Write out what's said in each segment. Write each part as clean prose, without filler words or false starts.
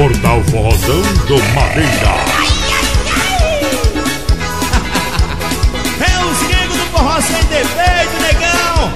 Portal Forrozão do Madeira. É os gringos do forró sem defeito, negão.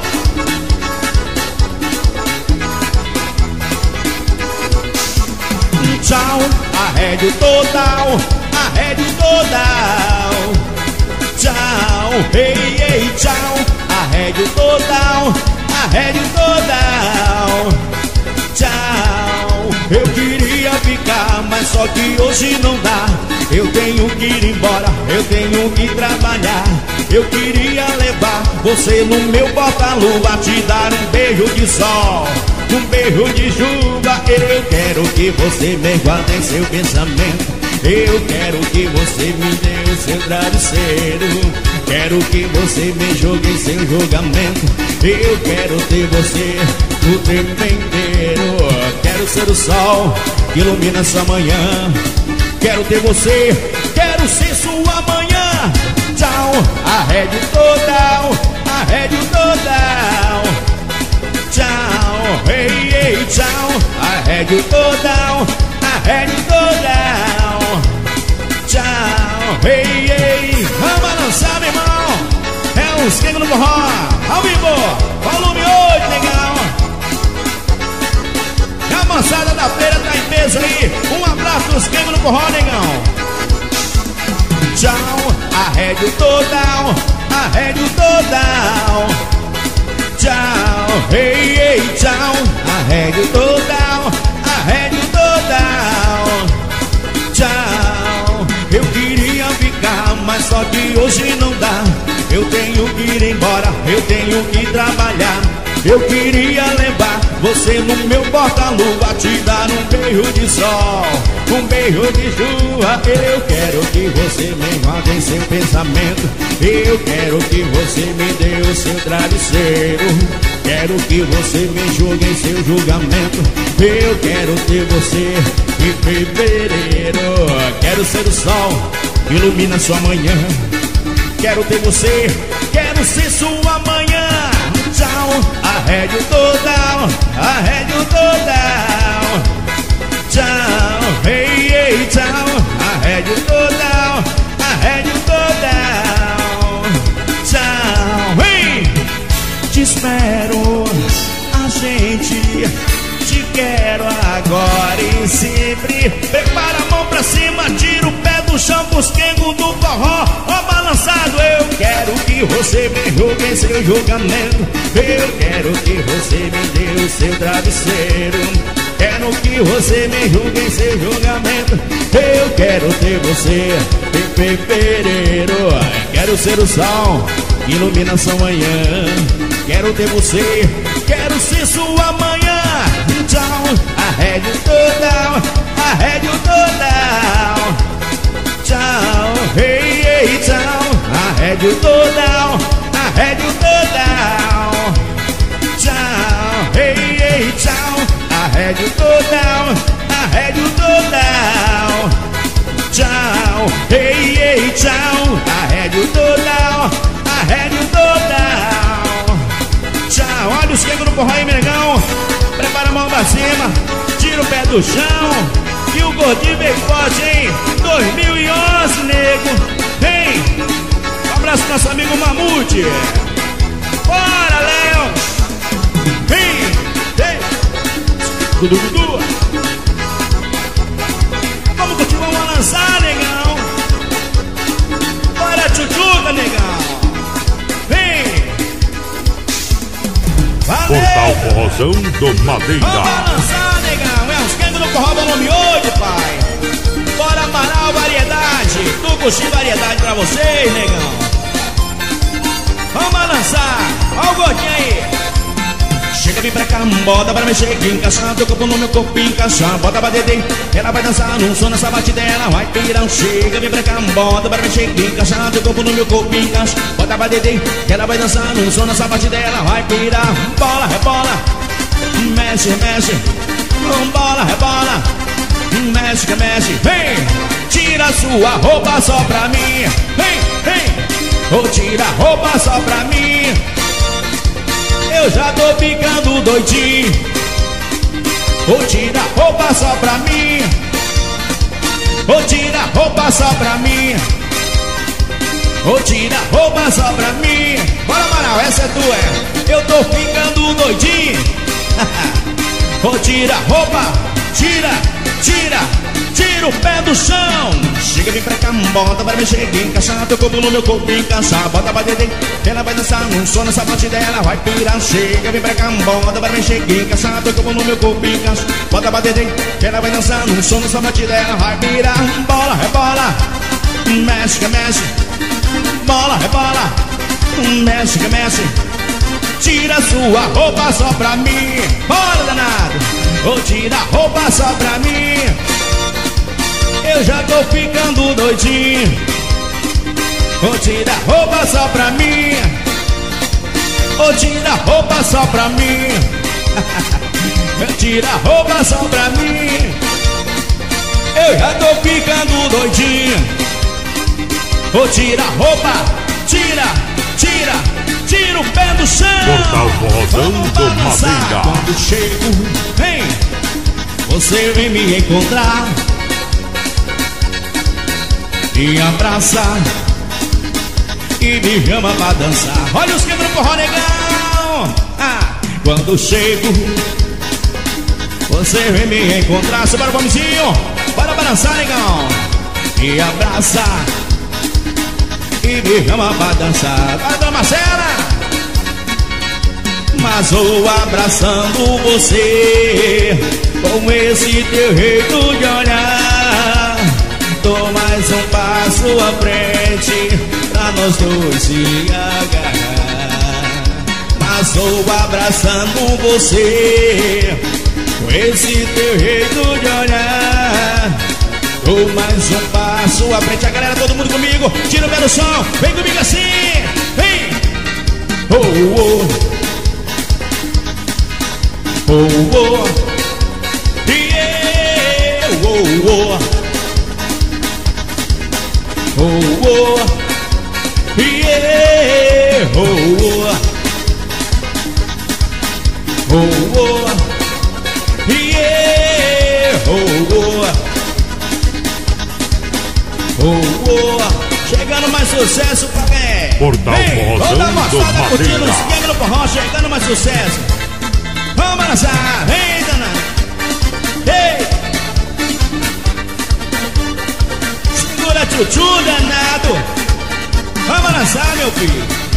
Tchau, arrédio total, arrédio total. Tchau, ei, ei, tchau, arrédio total, arrédio total. Tchau, eu queria ficar, mas só que hoje não dá. Eu tenho que ir embora, eu tenho que trabalhar. Eu queria levar você no meu porta-luva, te dar um beijo de sol, um beijo de chuva. Eu quero que você me guarde em seu pensamento. Eu quero que você me dê o seu travesseiro. Quero que você me jogue em seu julgamento. Eu quero ter você o tempo inteiro. Quero ser o sol que ilumina sua manhã. Quero ter você, quero ser sua manhã. Tchau, arrédio total, arrédio total. Tchau, ei, ei, tchau, arrédio total, arrédio total. Tchau, ei, ei, vamos lançar, meu irmão. É uns quengos no forró, ao vivo, volume 8, negão. E a moçada da feira tá em peso aí. Um abraço dos quengos no forró, negão. Tchau, arrédio total, arrédio total. Tchau, ei, ei, tchau, arrédio total, arrédio total. Tchau, eu queria ficar, mas só que hoje não dá. Eu tenho que ir embora, eu tenho que trabalhar. Eu queria levar você no meu porta-luva, te dar um beijo de sol, um beijo de chuva. Eu quero que você me guarde em seu pensamento. Eu quero que você me dê o seu travesseiro. Quero que você me julgue em seu julgamento. Eu quero ter você em fevereiro. Quero ser o sol que ilumina sua manhã. Quero ter você, quero ser sua manhã. Tchau, arrédio total, arrédio total. Tchau, ei, ei, tchau, arrédio total, arrédio total. Tchau, ei, te espero, a gente te quero agora e sempre. Prepara a mão pra cima, tira o pé do chão pros quengos do forró. Ó balançado, eu quero que você me julgue em seu julgamento. Eu quero que você me dê o seu travesseiro. Quero que você me julgue em seu julgamento. Eu quero ter você em fevereiro. Quero ser o sol que ilumina sua manhã. Quero ter você, quero ser sua manhã. Tchau, arrédio total, arrédio total. Tchau, ei, ei, tchau, arrédio total, arrédio total. Tchau, ei, ei, tchau, arrédio total, arrédio total. Tchau, ei, ei, tchau, arrédio total, arrédio total. Tchau, olha os quengos no forró aí, negão. Prepara a mão pra cima, tira o pé do chão. E o gordinho bem forte, hein? 2011, nego. Vem! Um abraço pro nosso amigo Mamute. Bora, Léo! Vem! Vem! Dudu! Vamos continuar a lançar, negão. Bora, tchutchuca, negão. Vem! Valeu! Portal Forrozão do Madeira. Vamos lançar, negão. É os quengos no forró volume 8, pai. Bora, Amaral, variedade. Tucuxi, variedade pra vocês, negão. Vamos lançar. Olha o gordinho aí. Chega, vem pra cá, bota pra mexer aqui, encaixar teu corpo no meu corpo, encaixar. Bota pra dedê, ela vai dançar num som nessa batida, ela vai pirar. Chega, vem pra cá, bota pra mexer aqui, encaixar teu corpo no meu corpo, encaixa. Bota pra dedê, ela vai dançar num som nessa batida, ela vai pirar. Bola, rebola, mexe, mexe. Bola, rebola, mexe, que mexe. Vem, tira sua roupa só pra mim. Vem, vem, ou tira a roupa só pra mim. Eu já tô ficando doidinho. Ou tira a roupa só pra mim. Ô, tira a roupa só pra mim. Ô, tira a roupa só pra mim. Bora, Amaral, essa é tua. Eu tô ficando doidinho. Ô, tira a roupa. Tira, tira, tira o pé do chão. Chega, vem pra cá, bota pra mexer, encaixar teu corpo no meu corpo, encaixar. Bota pra dentro, ela vai dançar num som, nessa batida ela vai pirar. Chega, vem pra cá, bota pra mexer, encaixar teu corpo no meu corpo, encaixar. Bota pra dentro, ela vai dançar num som, nessa batida ela vai pirar. Bola, rebola, mexe que mexe. Bola, rebola, mexe que mexe. Tira sua roupa só pra mim. Bora, danado. Ô, tira a roupa só pra mim. Eu já tô ficando doidinho. Ô, tira a roupa só pra mim. Ô, tira a roupa só pra mim. Tira a roupa só pra mim. Eu já tô ficando doidinho. Ô, tira a roupa. Tira, tira, tira o pé do chão. Portal Forrozão do Madeira. Quando chego, vem, você vem me encontrar e abraçar e me chama pra dançar. Olha os quebra pro forró, negão. Quando chego, você vem me encontrar. Você bora, bomizinho, bora balançar, negão. E abraçar e me chama pra dançar. Vai, dona Marcela. Mas vou abraçando você com esse teu jeito de olhar. Tô mais um passo à frente pra nós dois se agarrar. Mas vou abraçando você com esse teu jeito de olhar. Tô mais um passo à frente. A galera, todo mundo comigo. Tira o pé do som, vem comigo assim. Vem. Oh, oh. Oh, oh. Yeah. Oh, oh. Oh, oh. Yeah. Oh, oh. Oh, oh. Yeah. Oh, oh. Oh, oh. Chegando mais sucesso pra quem? Portal Forrozão do Madeira. Curtindo os gangues no forró, chegando mais sucesso. Vamos balançar, vem, danado. Ei! Segura tchutchu, danado. Vamos balançar, meu filho.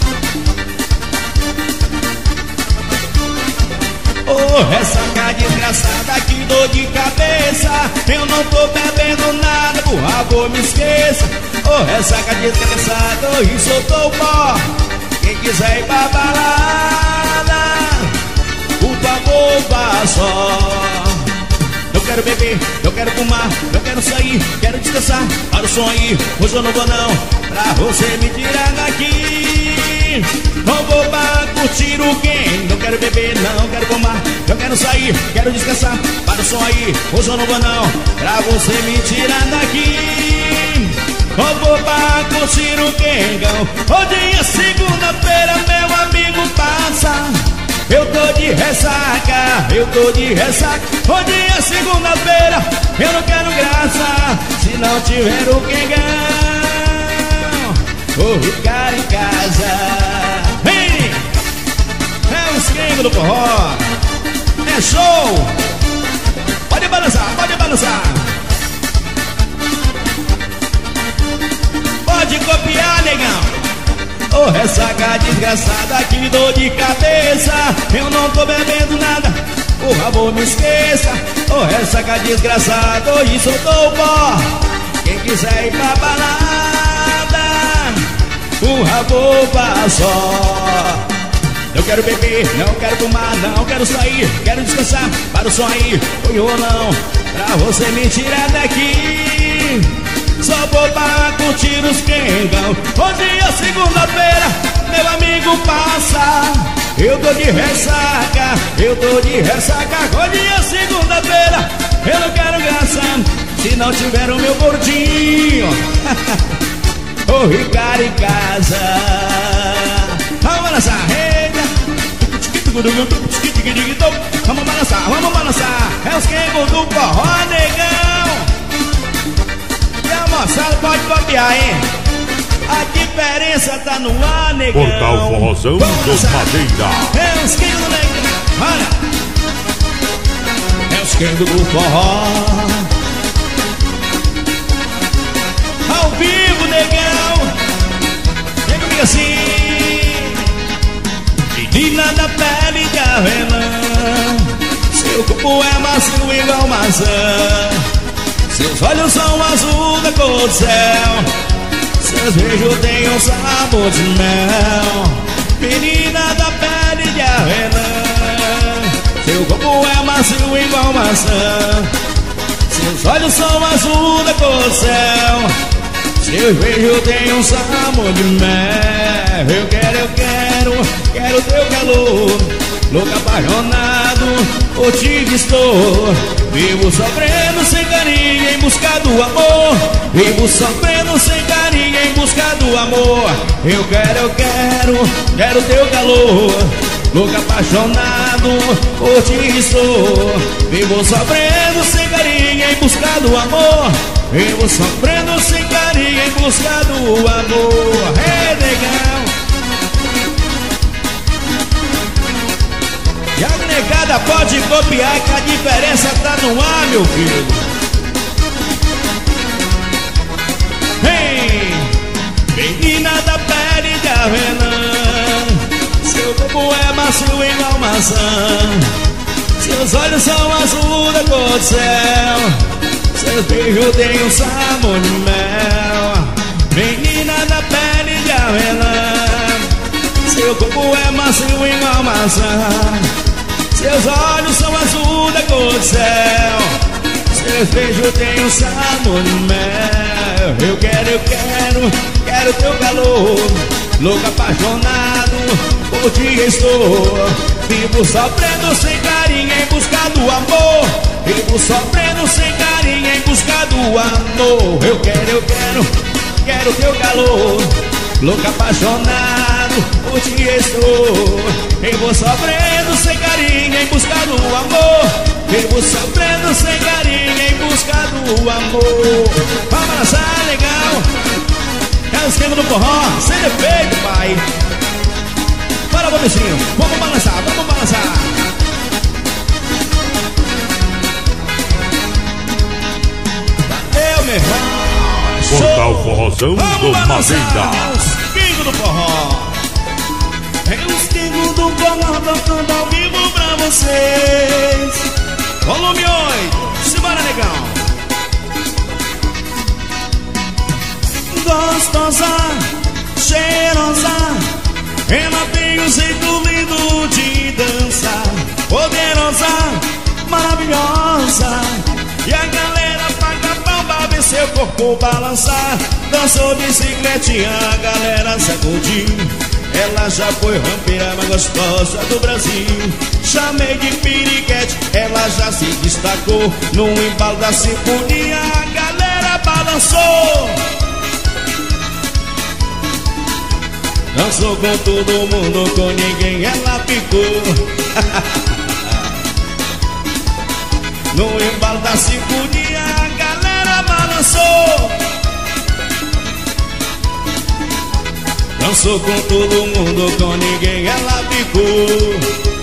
Oh, ressaca desgraçada, que dor de cabeça. Eu não tô bebendo nada, por favor me esqueça. Oh, ressaca desgraçada, e soltou o pó. Quem quiser ir pra balada, por favor vá só. Eu quero beber, eu quero fumar, eu quero sair, quero descansar. Para o som aí, hoje eu não vou não, pra você me tirar daqui. Não vou pra curtir o game. Não quero beber, não quero fumar, eu quero sair, quero descansar. Para o som aí, hoje eu não vou não, pra você me tirar daqui. Não vou pra curtir o quengão. Hoje é segunda-feira, meu amigo, passa. Eu tô de ressaca, eu tô de ressaca. Hoje é segunda-feira, eu não quero graça se não tiver o quengão. Vou ficar em casa. Vem! É o esquema do forró. É show! Pode balançar, pode balançar. Pode copiar, negão. Oh, ressaca desgraçada, que dor de cabeça. Eu não tô bebendo nada, por favor me esqueça. Oh, ressaca desgraçada, hoje soltou o pó. Quem quiser ir pra balada, por favor vá só. Não quero beber, não quero fumar, não quero sair, quero descansar. Para o som aí, hoje ou não, pra você me tirar daqui. Só vou para curtir os quengão. Hoje é segunda-feira, meu amigo, passa. Eu tô de ressaca, eu tô de ressaca. Hoje é segunda-feira, eu não quero graça se não tiver o meu gordinho. Vou ficar em casa. Vamos balançar, vamos balançar, vamos balançar. É os quengos do forró, negão. copiar, hein? A diferença tá no ar, negão. Portal Forrozão do Madeira. É os quindos do negão. Olha. É os quindos do forró. Ao vivo, negão. Vem comigo assim. Menina da pele de avelã, seu corpo é macio igual maçã, seus olhos são azul da cor do céu, seus beijos têm um sabor de mel. Menina da pele de avelã, seu corpo é macio igual maçã, seus olhos são azul da cor do céu, seus beijos têm um sabor de mel. Eu quero teu calor, louco apaixonado, por ti estou. Vivo sofrendo sem carinho em busca do amor, vivo sofrendo sem carinho em busca do amor. Eu quero teu calor, louco apaixonado, por ti estou. Vivo sofrendo sem carinho em busca do amor, vivo sofrendo sem carinho em busca do amor. Hey, negão. E a negada pode copiar que a diferença tá no ar, meu filho. Hey, menina da pele de avelã, seu corpo é macio igual maçã, seus olhos são azul da cor do céu, seus beijos têm um sabor de mel. Menina da pele de avelã, seu corpo é macio igual maçã, seus olhos são azul da cor do céu, seus beijos têm um sabor de mel. Eu quero teu calor, louco apaixonado, por ti estou. Vivo sofrendo sem carinho em busca do amor, vivo sofrendo sem carinho em busca do amor. Eu quero teu calor, louco apaixonado, por ti estou. Vivo sofrendo sem carinho em busca do amor, vivo sofrendo sem carinho em busca do amor. Vamos balançar, legal. É o esquema do forró, sem defeito, pai. Bora, bobecinho, vamos balançar, vamos balançar. Valeu, meu irmão. Portal Forrozão do Madeira. Os quingos do forró. É os quingos do forró tocando ao vivo pra vocês. Volume 8, simbora, negão. Gostosa, cheirosa, ela tem um jeito lindo de dançar. Poderosa, maravilhosa, e a galera paga pau pra ver seu corpo balançar. Dançou bicicletinha, a galera sacudiu. Ela já foi rampeira mais gostosa do Brasil. Chamei de piriguete, ela já se destacou. No embalo da sinfonia, a galera balançou. Dançou com todo mundo, com ninguém ela ficou. No embalo da sinfonia, a galera balançou. Dançou com todo mundo, com ninguém ela ficou.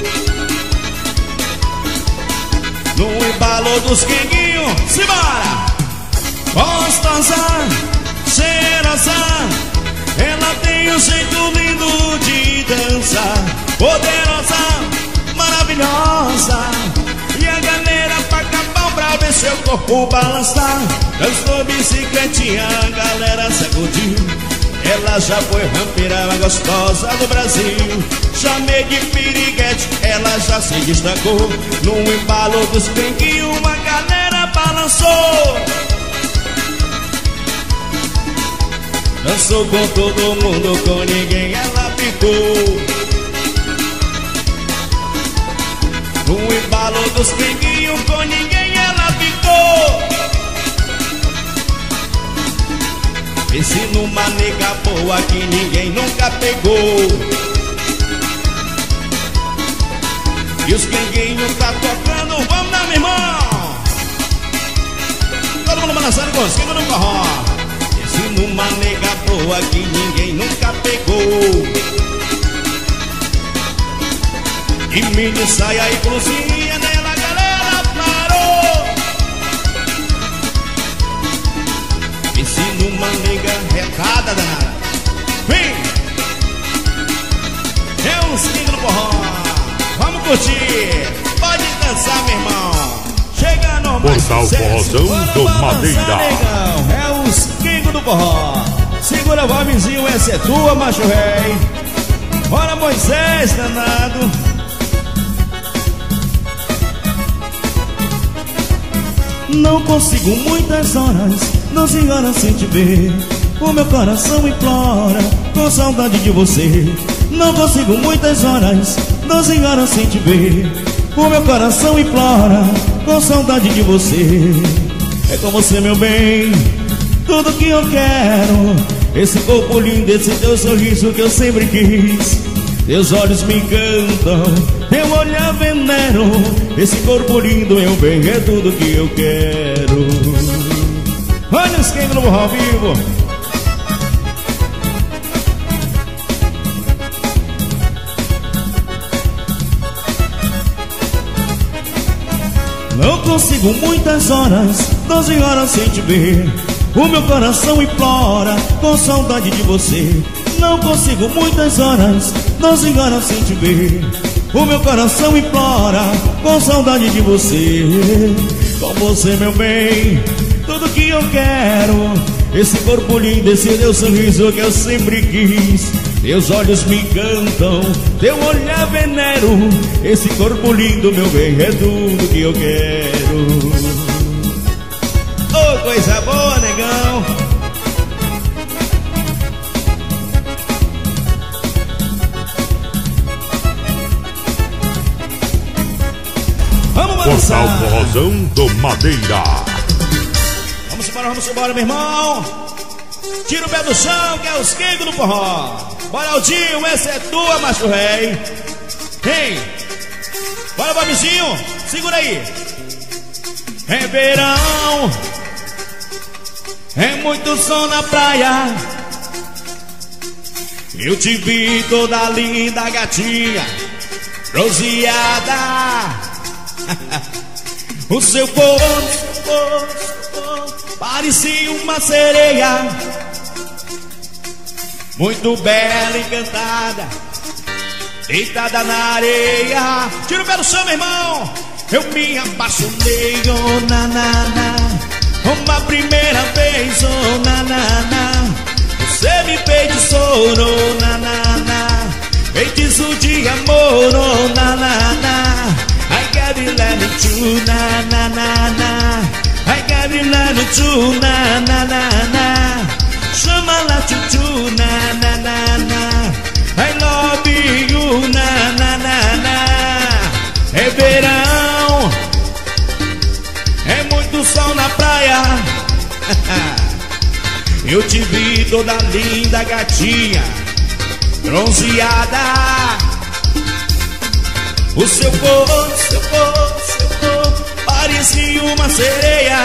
No embalo dos quinguinhos, simbora! Gostosa, cheirosa, ela tem um jeito lindo de dançar. Poderosa, maravilhosa, e a galera paga pau pra ver seu corpo balançar. Dançou bicicletinha, a galera sacudiu. Ela já foi rampeira mais gostosa do Brasil. Chamei de piriguete, ela já se destacou. No embalo dos quinguinhos, uma galera balançou. Dançou com todo mundo, com ninguém ela ficou. No embalo dos quinguinhos, com ninguém ela ficou. Pense numa nega boa que ninguém nunca pegou. E os quinguinhos tá tocando, vamos lá, meu irmão. Todo mundo balançando com os quinguinhos no forró. Pense numa nega boa que ninguém nunca pegou. E mini saia e blusinha nela a galera parou. Pense numa nega retada danada. Vem! É os King do Forró. Vamos curtir. Pode dançar, meu irmão. Chega no mais Portal Forrozão do Madeira. É os King do Forró. Segura o vizinho, essa é tua, macho rei. Bora, Moisés, danado. Não consigo muitas horas, 12 horas sem te ver. O meu coração implora, com saudade de você. Não consigo muitas horas, 12 horas sem te ver. O meu coração implora, com saudade de você. É com você, meu bem, tudo que eu quero. Esse corpo lindo, esse teu sorriso que eu sempre quis. Teus olhos me encantam, teu olhar venero. Esse corpo lindo, meu bem, é tudo que eu quero. Olha os King do Forró ao vivo. Não consigo muitas horas, 12 horas sem te ver. O meu coração implora, com saudade de você. Não consigo muitas horas, 12 horas sem te ver. O meu coração implora, com saudade de você. Com você, meu bem, tudo que eu quero. Esse corpo lindo, esse teu sorriso que eu sempre quis. Teus olhos me encantam, teu olhar venero. Esse corpo lindo, meu bem, é tudo que eu quero. Oh, coisa boa, negão. Vamos balançar. Portal Forrozão do Madeira. Vamos embora, meu irmão. Tira o pé do chão, que é os King do Forró. Bora, Aldinho, essa é tua, macho rei. Vem. Bora, Bobizinho, segura aí. É verão, é muito sol na praia. Eu te vi toda linda, gatinha, bronzeada. O seu corpo parecia uma sereia, muito bela, encantada, deitada na areia. Tira o pé do chão, meu irmão. Eu me apaixonei, oh na na na. Uma primeira vez, oh na na na. Você me feitiçou, oh na na na. Feitiço de amor, oh na na na. I got it let me to na na na na. I got it let me to na na na na. Chama lá chuchu na na na na. I love you na na na na. É verão, é muito sol na praia. Eu te vi toda linda, gatinha, bronzeada. O seu corpo parecia uma sereia,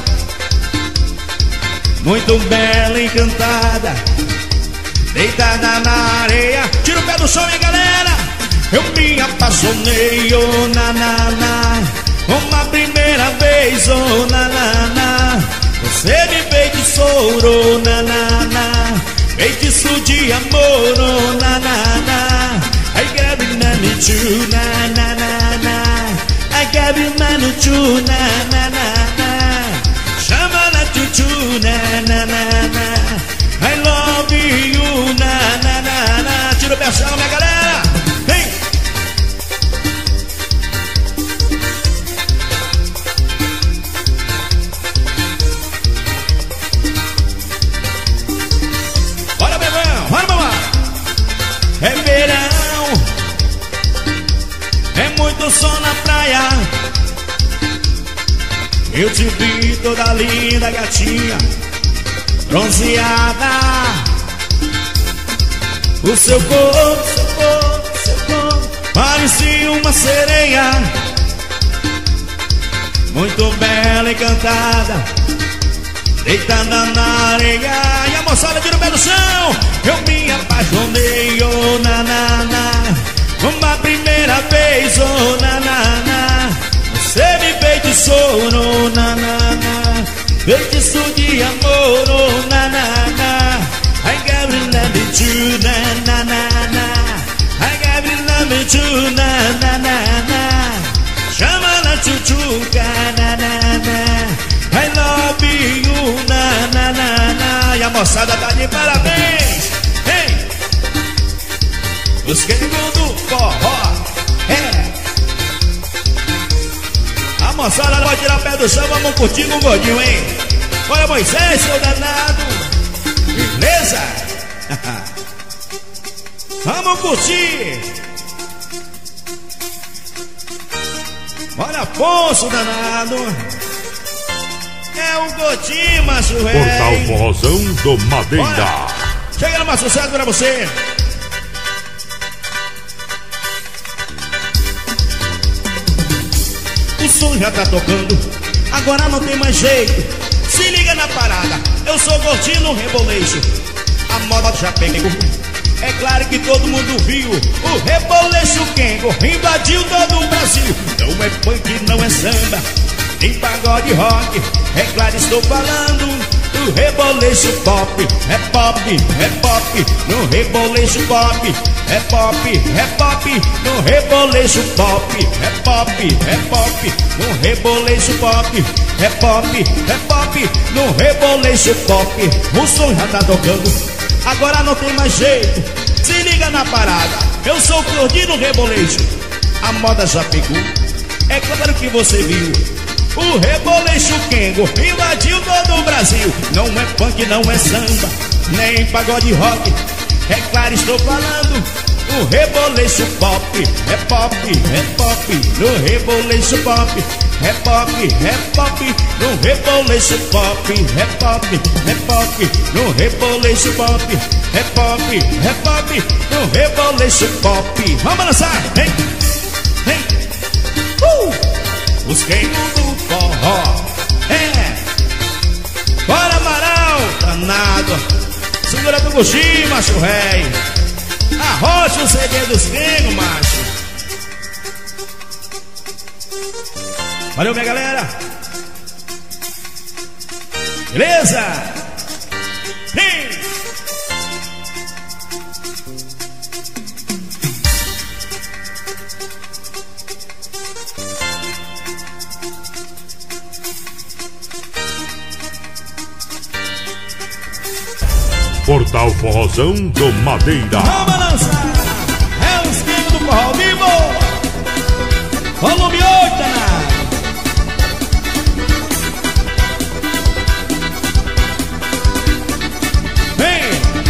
muito bela, encantada, deitada na areia. Tira o pé do chão, hein, galera. Eu me apaixonei, oh na na na. Uma primeira vez, oh na na na. Você me feitiçou, oh na na na. Feitiço de amor, oh na na na. I got it na me too, na na na na. I got it na me too, na na na na. Chama na chuchu, na na na na. I love you, na na na na. Tira o pé do chão, minha galera. Vem. Bora, bebão, bora, mamãe. É verão, é muito sol na praia. Eu te vi toda linda, gatinha, bronzeada. O seu corpo parecia uma sereia, muito bela, encantada, deitada na areia. E a moçada tira o pé do chão. Eu me apaixonei, oh na na na. Uma primeira vez, oh na na na. Você me feitiçou, oh na na na. Feitiço de amor, oh na na na. I got it love me too, na na na na. I got it love me too, na na na na. Chama na tchutchuca, na na na. I love you, na na na na. E a moçada tá de parabéns, hey! Os queridos do forró, a moçada pode tirar o pé do chão, vamos curtir com o gordinho, hein? Olha Moisés, seu danado, beleza? Vamos curtir. Olha Afonso, danado. É o gordinho, macho, Portal Forrozão do Madeira. Bora. Chega no sucesso pra você. O som já tá tocando, agora não tem mais jeito. Se liga na parada, eu sou gordinho no reboleixo. A moda já pegou, é claro que todo mundo viu. O reboleixo Kengo invadiu todo o Brasil. Não é funk, não é samba, tem pagode rock. É claro, estou falando do reboleixo pop. É pop, é pop, no reboleixo pop. É pop, é pop, no reboleixo pop. É pop, é pop, no reboleixo pop. É pop, é pop, no reboleixo pop. O som já tá tocando, agora não tem mais jeito. Se liga na parada, eu sou o gordinho no reboleixo. A moda já pegou, é claro que você viu. O reboleixo Kengo invadiu todo o Brasil. Não é funk, não é samba, nem pagode rock. É claro, estou falando o reboleixo pop. É pop, é pop, no reboleixo pop. É pop, é pop, no reboleixo pop. É pop, é pop, no reboleixo pop. É pop, é pop, no reboleixo pop. Vamos lançar, vem, vem. Os Kengo do forró, bora Amaral, danado. Segura do Guxi, macho rei. Arrocha o CD dos Kengo, macho. Valeu, minha galera. Beleza? Sim. Portal Forrozão do Madeira. Vamos lançar, é os Kengo do forró ao vivo. Volume 8, danado. Vem.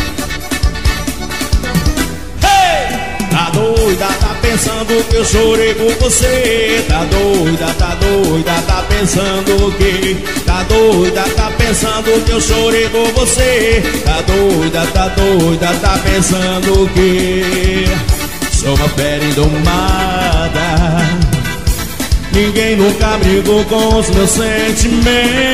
Hey! Tá doida, tá pensando que eu chorei por você. Tá doida, tá pensando o quê? Tá doida, tá pensando que eu chorei por você. Tá doida, tá pensando o quê? Sou uma fera indomada, ninguém nunca brigou com os meus sentimentos.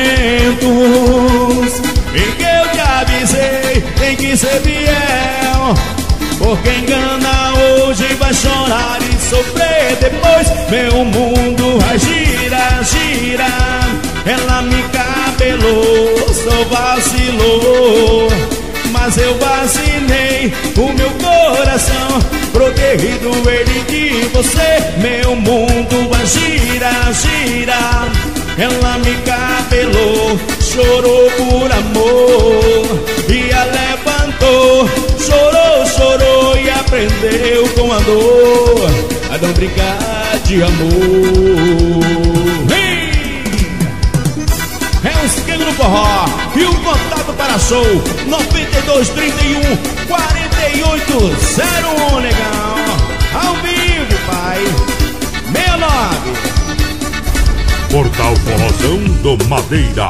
E que eu te avisei, tem que ser fiel, porque engana hoje vai chorar e sofrer depois. Meu mundo vai girar, girar. Ela me cabelou, só vacilou, mas eu vacinei o meu coração, protegido ele de você. Meu mundo vai girar, girar. Ela me cabelou, chorou por amor e a levantou. Chorou, chorou e aprendeu com a dor a não brincar de amor. É os Kengo do forró e o contato para show 9231 4801, legal. Ao vivo, pai. 69. Portal Forrozão do Madeira.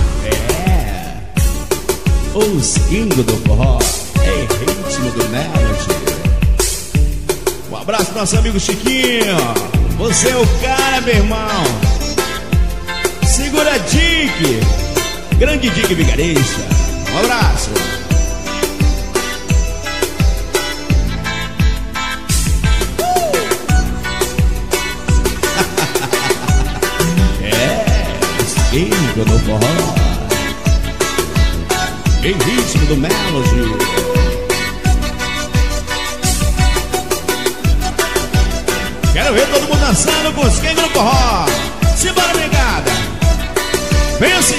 Os Kengo do forró em ritmo do Melody. Um abraço pro nosso amigo Chiquinho. Você é o cara, meu irmão. Segura Dick, grande Didique Vigarista. Um abraço. Esquengo no forró, em ritmo do Melody. Quero ver todo mundo dançando com esquengo no forró. Simbora, brigada. Vem assim.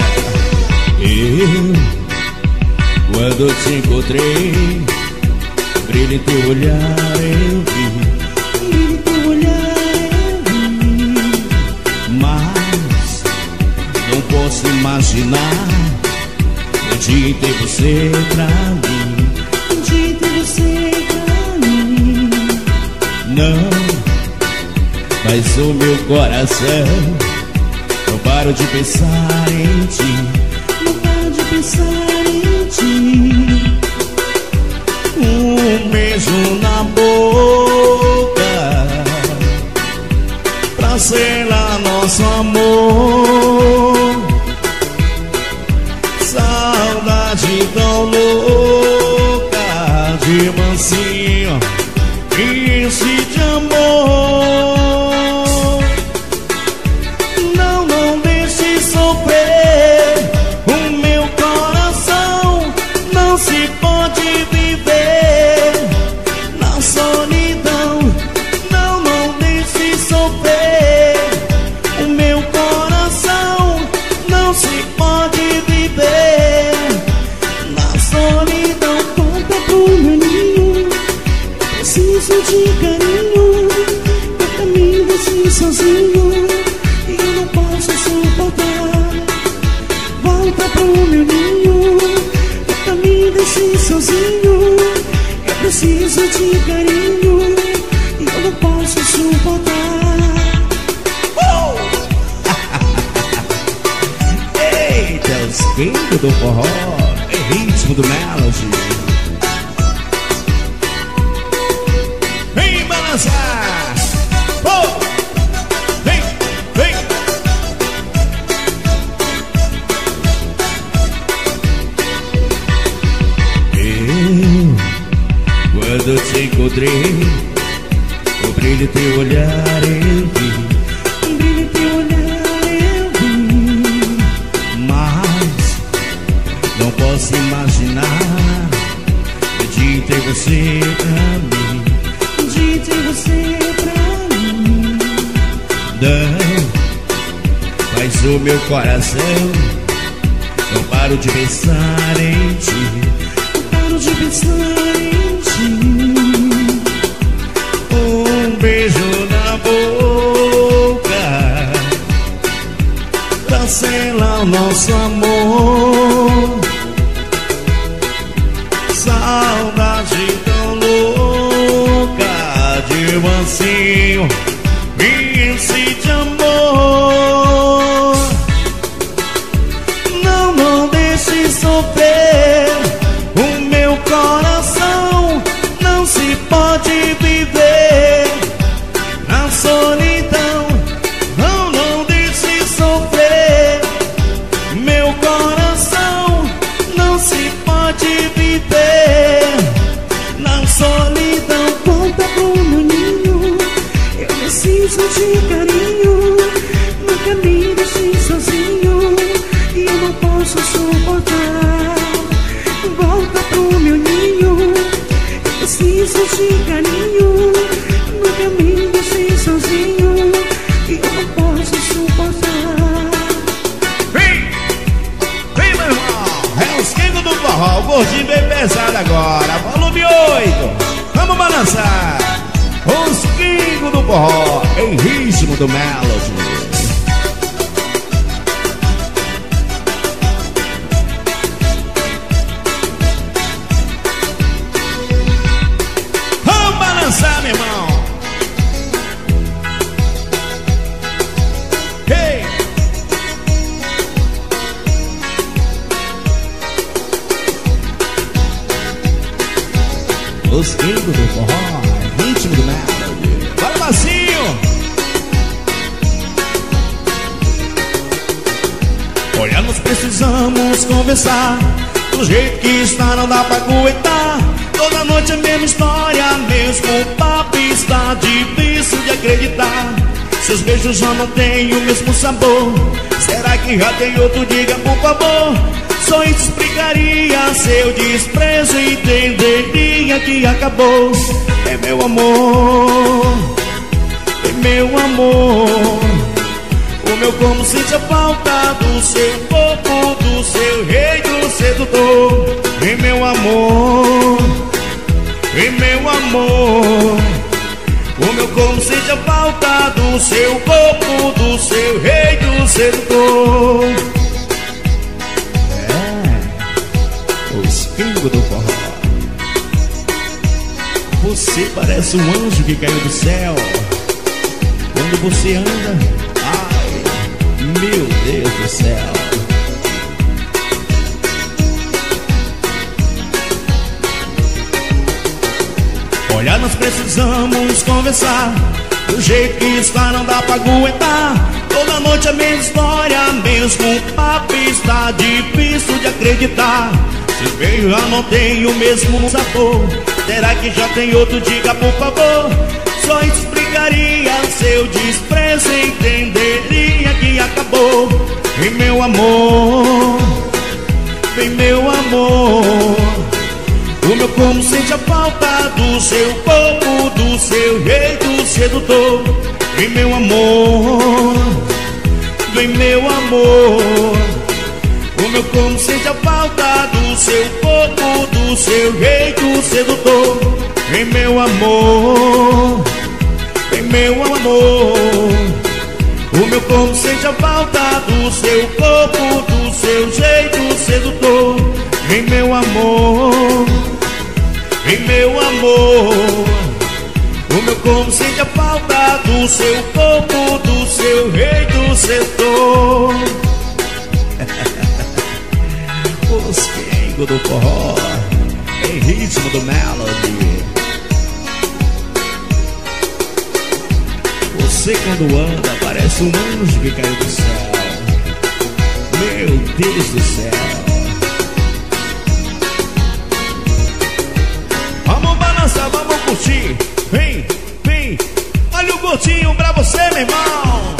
Eu, quando te encontrei, brilho em teu olhar eu vi, brilho em teu olhar eu vi, mas não posso imaginar um dia ter você pra mim, um dia ter você pra mim. Não, mas o meu coração não paro de pensar em ti, não paro de pensar em ti. Um beijo na boca pra selar nosso amor. Saudade tão louca de mansinho e esse de amor. Não deixe sofrer o meu coração. Não se pode viver na solidão. Não deixe sofrer o meu coração. Não se pode viver na solidão. Conta pro meu ninho, preciso de carinho. Eu caminho assim sozinho e eu não posso suportar. Volta pro meu ninho, eu caminho assim sozinho. Eu preciso de carinho e eu não posso suportar. Eita, os quentes do forró, é ritmo do Melody. Vem balançar! Oh! Vem, vem! Eu, quando te encontrei, o brilho teu olhar eu vi, o brilho teu olhar eu vi, mas não posso imaginar de ter você pra mim, de ter você pra mim. Não, mas o meu coração não paro de pensar em ti, não paro de pensar em ti. Um beijo na boca pra selar o nosso amor. Saudade tão louca de mansinho e esse de amor. Não deixe sofrer o meu coração. Não se pode viver na solidão. Não deixe sofrer meu coração. Não se pode viver na solidão. Volta pro meu ninho, eu preciso de carinho. Nunca me deixe sozinho e eu não posso suportar. Volta pro meu ninho, eu preciso de carinho. Nunca me deixe sozinho e eu não posso suportar. Vem, meu irmão, é os quengos do forró, o gordinho bem pesado agora, volume 8, vamos balançar. Os quengos do forró, em ritmo do Melody. Meu irmão, hey! Os quengos do forró, ritmo do Melody. Bora, Bacinho! Olha nós precisamos conversar. Do jeito que está não dá pra aguentar. Toda noite a mesma história, mesmo papo, está difícil de acreditar. Seus beijos já não têm o mesmo sabor. Será que já tem outro? Diga por favor. Só isso explicaria seu desprezo, entenderia que acabou. É meu amor, é meu amor. O meu como sente a falta do seu corpo, do seu rei, do sedutor. É meu amor, é meu amor. O meu como sente a falta do seu corpo, do seu rei, do sedutor. Os pingos do forró. Você parece um anjo que caiu do céu. Quando você anda, ai, meu Deus do céu. Olha, nós precisamos conversar. Do jeito que está não dá pra aguentar. Toda noite a mesma história, mesmo papo, está difícil de acreditar. Seus beijos já não tem o mesmo sabor. Será que já tem outro? Diga por favor. Só explicaria seu desprezo, entenderia que acabou. Vem meu amor, vem meu amor. O meu como sente a falta do seu corpo, do seu jeito sedutor. Vem meu amor, vem meu amor. O meu como sente a falta do seu corpo, do seu jeito sedutor. Vem meu amor, vem meu amor. O meu como sente a falta do seu corpo, do seu jeito sedutor. Vem meu amor, vem meu amor. O meu como sente a falta do seu corpo, do seu jeito sedutor. Os pingos do forró, em ritmo do melody. Você quando anda parece um anjo que caiu do céu. Meu Deus do céu. Vamos balançar, vamos curtir. Vem, vem. Olha o gordinho pra você, meu irmão.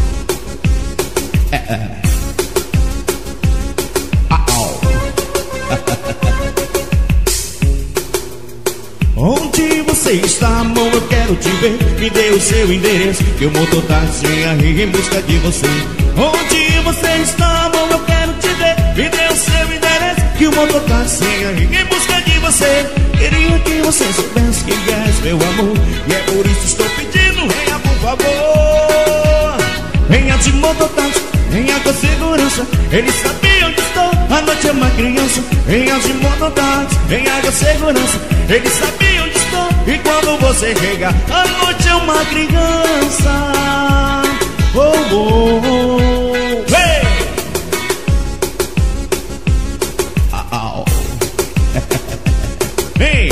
Onde você está, amor? Eu quero te ver. Me dê o seu endereço, que o mototáxi aí em busca de você. Onde você está, amor? Eu quero te ver. Me dê o seu endereço, que o mototáxi aí em busca de você. Queria que você soubesse quem és, meu amor. E é por isso estou pedindo, venha por favor. Venha de mototáxi, venha com segurança. Ele sabia onde estou, a noite é uma criança. Venha de mototáxi, venha com segurança. Ele sabia onde estou, e quando você chega, a noite é uma criança. Oh, oh, oh. Hey! Oh. Hey!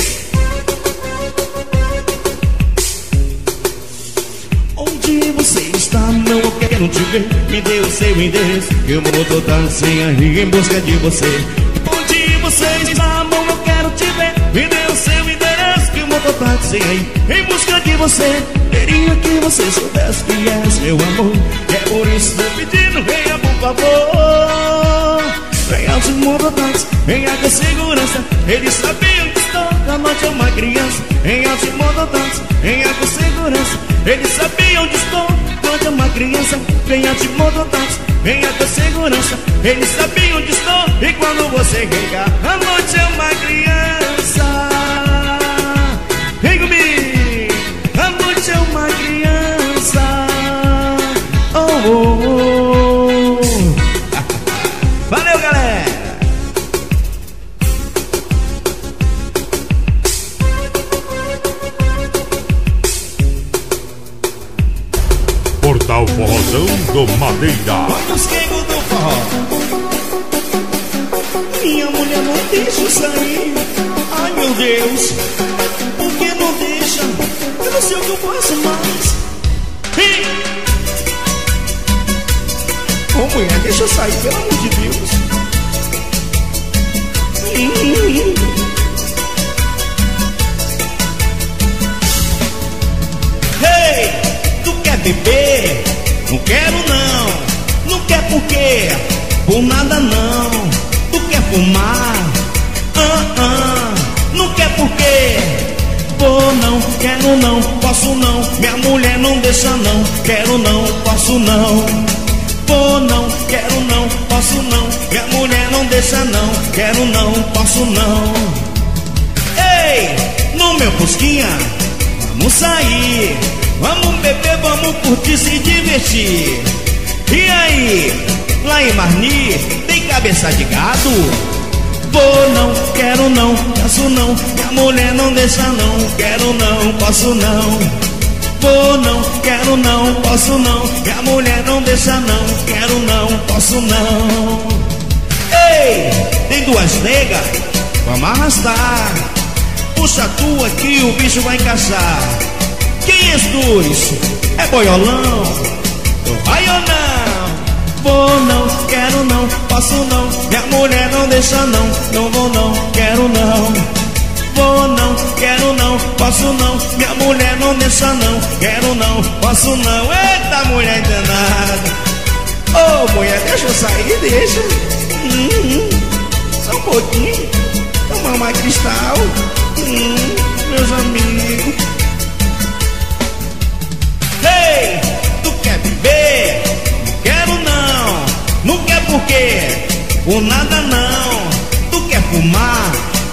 Onde você está, não eu quero te ver. Me dê o seu endereço, que eu vou táxi aí em busca de você. Onde você está, não eu quero te ver. Me dê o seu endereço, que o mototáxi aí em busca de você. Queria que você soubesse que és meu amor. É por isso estou pedindo, venha por favor. Venha de mototáxi, venha com segurança. Ele sabia onde estou, a noite é uma criança. Venha de mototáxi, venha com segurança. Ele sabia onde estou, a noite é uma criança. Venha de mototáxi, venha com segurança. Ele sabia onde estou, e quando você chega, a noite é uma criança. Vem comigo, a noite é uma criança. Oh, oh, oh. Valeu, galera. Portal Forrozão do Madeira. Olha os quengos do forró. Minha mulher não deixa eu sair. Ai, meu Deus, por que não deixa? Eu não sei o que eu faço mais. Ô mulher, deixa eu sair, pelo amor de Deus. por nada não. Tu quer fumar? Não quer por quê? Vou não, quero não, posso não. Minha mulher não deixa não. Quero não, posso não. Vou não, quero não, posso não. Minha mulher não deixa não. Quero não, posso não. Ei, no meu fusquinha, vamos sair, vamos beber, vamos curtir, se divertir. E aí, lá em Marni, tem cabeça de gado? Vou não, quero não, posso não. Minha mulher não deixa não. Quero não, posso não. Vou não, quero não, posso não. Minha mulher não deixa não. Quero não, posso não. Ei, tem duas negas, vamos arrastar. Puxa tu aqui, o bicho vai encaixar. Quem és dois? É boiolão? Vai ou não? Vou não, quero não, posso não. Minha mulher não deixa não. Não vou não, quero não. Vou não, quero não, posso não. Minha mulher não deixa não. Quero não, posso não. Eita, mulher danada. Ô, mulher, deixa eu sair, deixa. Só um pouquinho. Tomar uma cristal. Meus amigos. Ei, tu quer beber? Quero não. Não quer por quê? Por nada não. Tu quer fumar?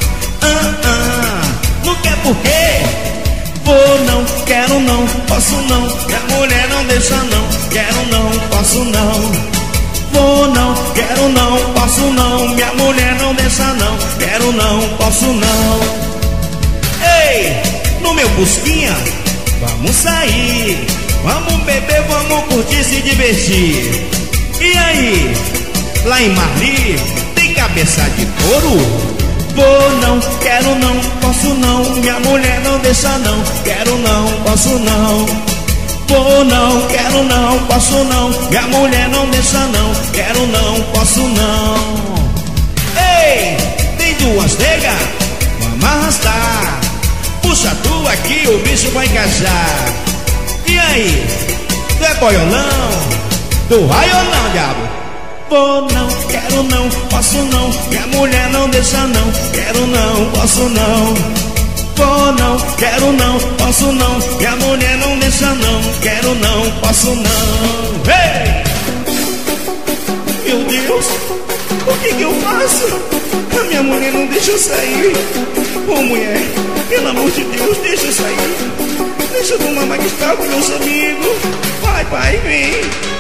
Não quer por quê? Vou não, quero não, posso não. Minha mulher não deixa não. Quero não, posso não. Vou não, quero não, posso não. Minha mulher não deixa não. Quero não, posso não. Ei, no meu busquinha, vamos sair, vamos beber, vamos curtir, se divertir. E aí, lá em Marli, tem cabeça de touro? Vou não, quero não, posso não. Minha mulher não deixa não. Quero não, posso não. Vou não, quero não, posso não. Minha mulher não deixa não. Quero não, posso não. Ei, tem duas negas, vamos arrastar. Puxa tu aqui, o bicho vai encaixar. E aí, tu é boiolão? Tu vai ou não, diabo? Vou não, quero não, posso não. Minha mulher não deixa não. Quero não, posso não. Vou não, quero não, posso não. Minha mulher não deixa não. Quero não, posso não. Ei! Meu Deus, o que eu faço? A minha mulher não deixa eu sair. Ô mulher, pelo amor de Deus, deixa eu sair. Deixa eu tomar mais cristal com meus amigos. Vai, pai, vem.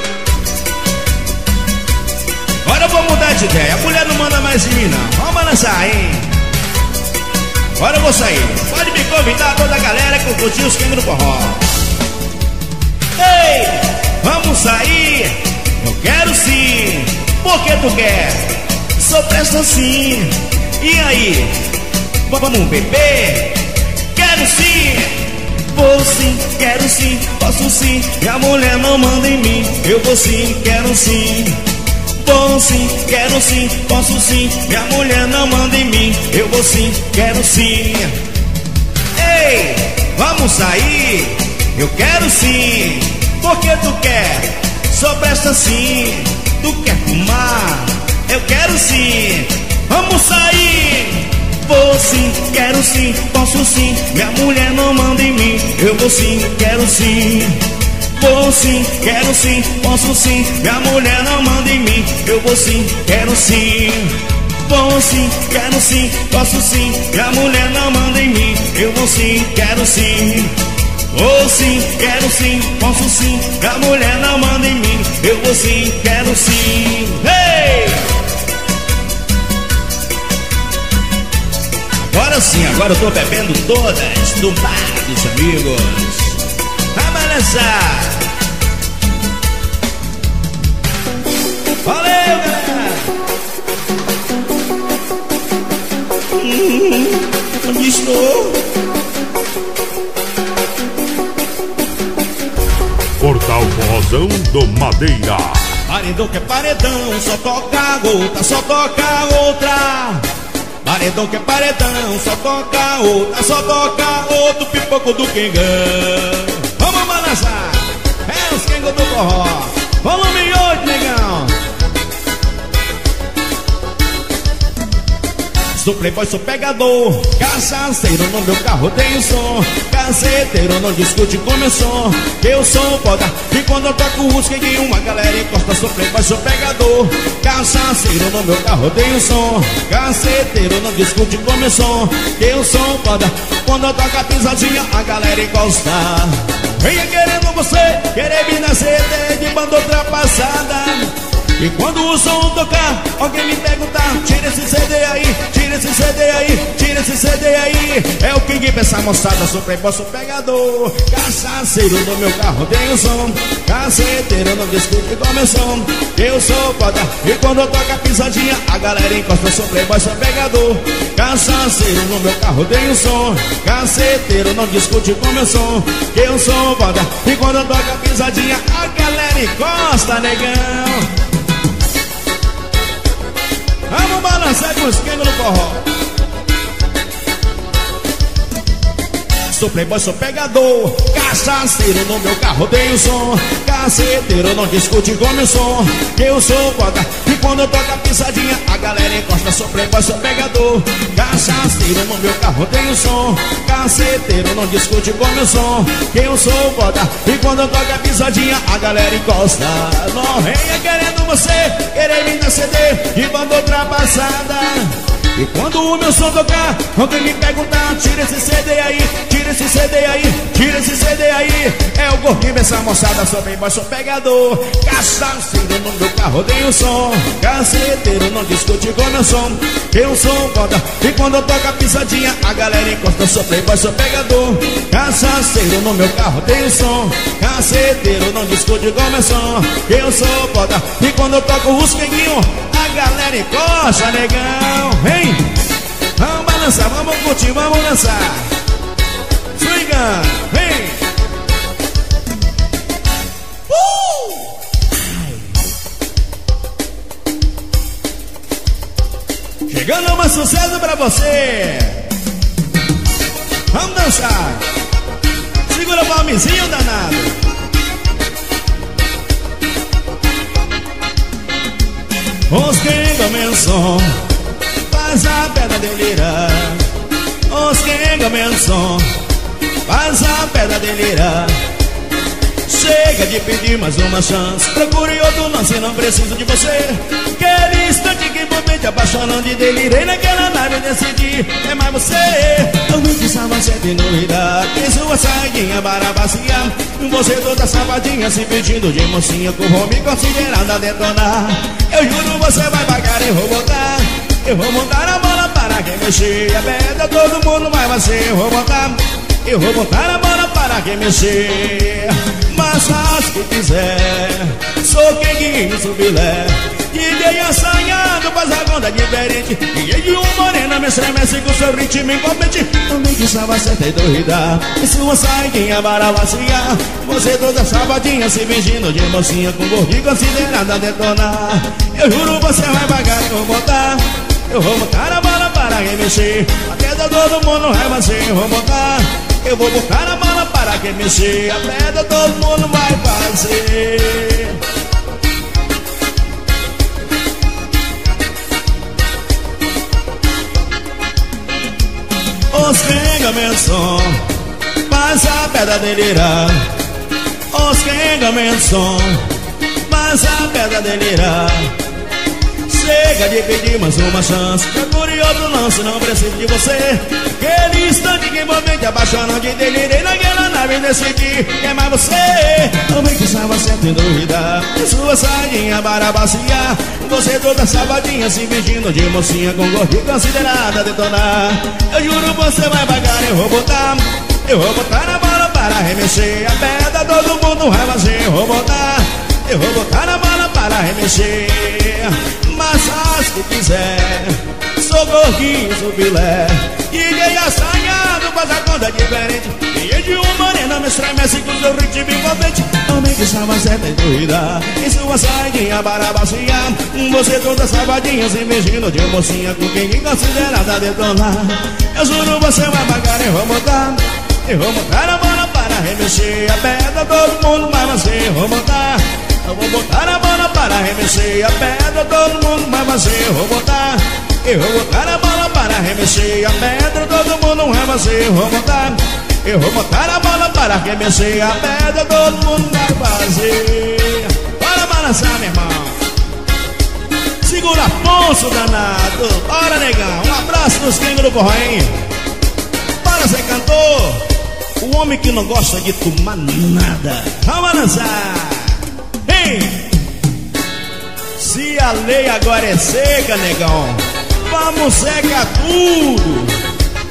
Agora eu vou mudar de ideia. A mulher não manda mais em mim não. Vamos balançar, hein? Agora eu vou sair. Pode me convidar toda a galera que eu curti os quengos do forró. Ei, vamos sair. Eu quero sim. Por que tu quer? Sou presta sim. E aí? Vamos beber? Quero sim. Vou sim, quero sim, posso sim. Minha mulher não manda em mim. Eu vou sim, quero sim. Vou sim, quero sim, posso sim. Minha mulher não manda em mim. Eu vou sim, quero sim. Ei, vamos sair. Eu quero sim. Por que tu quer? Só presta sim. Tu quer fumar? Eu quero sim. Vamos sair. Vou sim, quero sim, posso sim. Minha mulher não manda em mim. Eu vou sim, quero sim. Vou sim, quero sim, posso sim. Minha mulher não manda em mim. Eu vou sim, quero sim. Vou sim, quero sim, posso sim. Minha mulher não manda em mim. Eu vou sim, quero sim. Vou sim, quero sim, posso sim. Minha mulher não manda em mim. Eu vou sim, quero sim. Hey! Agora sim, agora eu tô bebendo todas do bar dos amigos. Vai balançar. Valeu, galera. Onde estou? Portal Forrozão do Madeira. Paredão que é paredão, só toca a outra, só toca a outra. Paredão que é paredão, só toca a outra, só toca a outro pipoco do quengão. Vamos balançar, é os quengos do forró. Volume 8, negão. Sou playboy, sou pegador, cachaceiro, no meu carro tenho som. Caceteiro, não discute com meu som. Eu sou foda, e quando eu toco o esquenguinho, a galera encosta. Sou playboy, sou pegador, cachaceiro, no meu carro tenho som. Caceteiro, não discute com meu som. Eu sou foda, quando eu toco a pisadinha, a galera encosta. Venha querendo você, querer me na CD de banda ultrapassada. E quando o som tocar, alguém me perguntar: tira esse CD aí, tira esse CD aí, tira esse CD aí. É o King pra essa moçada, sou playboy, sou pegador. Cachaceiro, no meu carro tem o som. Caceteiro, não discute com meu som. Eu sou foda, e quando eu toco a pisadinha, a galera encosta. Sou playboy, sou pegador. Cachaceiro, no meu carro tem o som. Caceteiro, não discute com meu som. Eu sou foda, e quando eu toco a pisadinha, a galera encosta, negão. Vamos balançar com os esquema no forró. Sou playboy, sou pegador, cachaceiro, no meu carro tenho som. Caceteiro, não discute com meu som. Eu sou foda, e quando eu toco a pisadinha, a galera encosta. Sou playboy, sou pegador, cachaceiro, no meu carro tenho som. Caceteiro, não discute com meu som. Eu sou foda, e quando eu toco a pisadinha, a galera encosta. Não venha querendo você, querer me dar CD de banda ultrapassada. E quando o meu som tocar, alguém me perguntar: tira esse CD aí, tira esse CD aí, tira esse CD aí. É o gordinho dessa moçada, sou playboy, sou pegador. Cachaceiro, no meu carro tem o som. Caceteiro, não discute com meu som. Eu sou foda, e quando eu toco a pisadinha, a galera encosta. Sou playboy, sou pegador. Cachaceiro, no meu carro tem o som. Caceteiro, não discute com meu som. Eu sou foda, e quando eu toco o esquenguinho, a galera encosta, negão. Vem! Vamos balançar, vamos curtir, vamos dançar. Swingando, vem! Chegando mais sucesso pra você. Vamos dançar. Segura o palmezinho danado. Os que começam faz a pedra delirar. Os que começam faz a pedra delirar. Chega de pedir mais uma chance, procure outro lance, não preciso de você. Aquele instante que por mim te apaixonando e delirei naquela nave, decidi, é mais você. Eu vi que estava sempre dúvida, que sua saidinha para passear. Você toda safadinha se pedindo de mocinha, que vou me considerando a detonar. Eu juro você vai pagar, eu vou botar. Eu vou montar a bola para quem mexer. A pedra todo mundo vai você, eu vou botar. Eu vou botar a bola para quem mexer. Mas faz o que quiser, sou quem sou bilé. DJ assanhado, faz a conta diferente. DJ de uma morena me estremece com seu ritmo incompetente. Também que estava certa e doida, e sua saidinha para vaciar. Você toda sabadinha se fingindo de mocinha, com gordinho considerada a detonar. Eu juro você vai pagar, eu vou botar. Eu vou botar a bola para quem mexer. A pedra todo mundo vai fazer, eu vou botar. Eu vou botar a bola para quem mexer. A pedra todo mundo vai fazer. Os que começam faz a pedra delirar. Os que começam faz a pedra delirar. Chega de pedir mais uma chance, procure outro lance, não preciso de você. Aquele instante que envolvente apaixonante, delirei naquela nave, decidi, é mais você. Também que estava sempre em dúvida, e sua saidinha para passear. Você toda sabadinha se fingindo de mocinha, com gordinho considerada a detonar. Eu juro você vai pagar, eu vou botar. Eu vou botar a bola para remexer. A pedra todo mundo vai fazer, eu vou botar. Eu vou botar a bola para remexer. Mas faz o que quiser, sou gordinho, sou filé. DJ assanhado, faz a conta diferente. DJ de uma morena me estremece com seu ritmo envolvente. Também que estava certa e doida, e sua saidinha para passear. Você toda sabadinha se fingindo de mocinha, com quem considerada a detonar. Eu juro você vai pagar, eu vou botar. Eu vou botar a bola para remexer. A pedra todo mundo vai fazer, eu vou botar. Eu vou botar a bola para remexer. A pedra todo mundo vai fazer, eu vou botar. Eu vou botar a bola para arremessei a pedra, todo mundo vai fazer. Eu vou botar a bola para arremessei a pedra, todo mundo vai fazer. Bora balançar, meu irmão. Segura Afonso, danado. Bora, negão. Um abraço dos gringos do forró, hein? Bora ser cantor. O homem que não gosta de tomar nada. Vamos dançar. Ei! Se a lei agora é seca, negão, vamos secar tudo.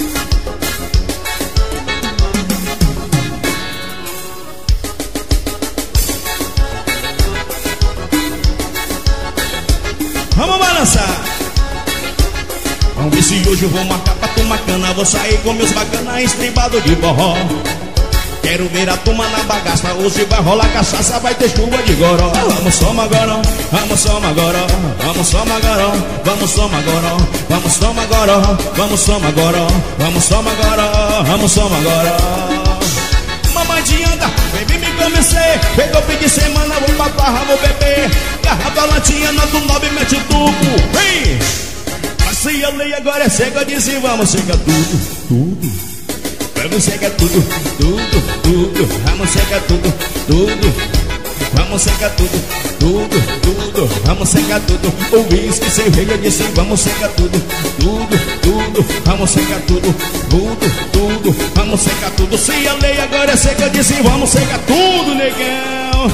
Vamos balançar. Vamos ver se hoje eu vou marcar pra tomar cana. Vou sair com meus bacanas estribados de forró. Quero ver a turma na bagaça. Hoje vai rolar cachaça, vai ter chuva de goró. Vamos soma agora, vamos soma agora. Vamos soma agora, vamos soma agora. Vamos soma agora, vamos soma agora. Vamos soma agora, vamos soma agora. Mamãe de anda, baby me comecei. Pegou fim de semana, vou pra barra, vou beber. Garrafa latinha, na do 9 mete o tubo. Vem! Se a lei agora é seca, eu disse vamos secar tudo, tudo. Vamos secar tudo, tudo, tudo. Vamos secar tudo, tudo. Vamos secar tudo, tudo, tudo. Vamos secar tudo. O uísque, cerveja, eu disse vamos secar tudo, tudo, tudo. Vamos secar tudo, tudo, tudo. Vamos secar tudo. Se a lei agora é seca, eu disse vamos secar tudo, negão.